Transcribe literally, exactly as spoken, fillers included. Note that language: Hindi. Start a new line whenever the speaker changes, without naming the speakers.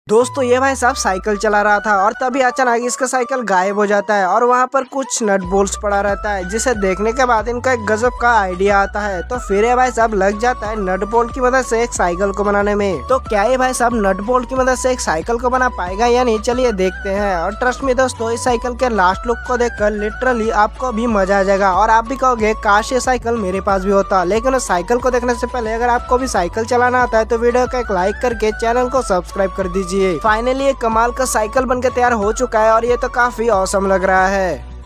दोस्तों ये भाई साहब साइकिल चला रहा था और तभी अचानक इसका साइकिल गायब हो जाता है और वहाँ पर कुछ नट बोल्ट्स पड़ा रहता है, जिसे देखने के बाद इनका एक गजब का आइडिया आता है। तो फिर ये भाई साहब लग जाता है नट बोल्ट की मदद से एक साइकिल को बनाने में। तो क्या ये भाई साहब नट बोल्ट की मदद से एक साइकिल को बना पाएगा या नहीं, चलिए देखते हैं। और ट्रस्ट में दोस्तों इस साइकिल के लास्ट लुक को देखकर लिटरली आपको भी मजा आ जाएगा और आप भी कहोगे काश ये साइकिल मेरे पास भी होता। लेकिन उस साइकिल को देखने से पहले अगर आपको भी साइकिल चलाना आता है तो वीडियो का एक लाइक करके चैनल को सब्सक्राइब कर दीजिए। फाइनली एक कमाल का साइकिल बनके तैयार हो चुका है और ये तो काफी औसम लग रहा है।